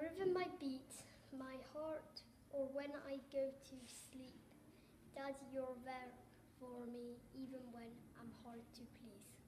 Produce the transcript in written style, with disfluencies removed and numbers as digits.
rhythm my beat, my heart, or when I go to sleep. Daddy, you're there for me even when I'm hard to please.